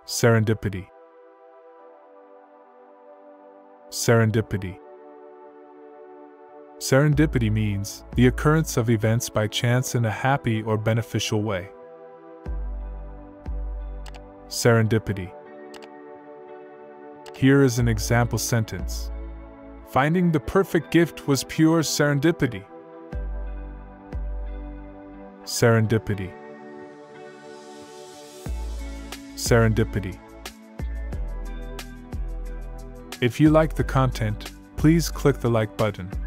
Serendipity. Serendipity. Serendipity means the occurrence of events by chance in a happy or beneficial way. Serendipity. Here is an example sentence. Finding the perfect gift was pure serendipity. Serendipity. Serendipity. If you like the content, please click the like button.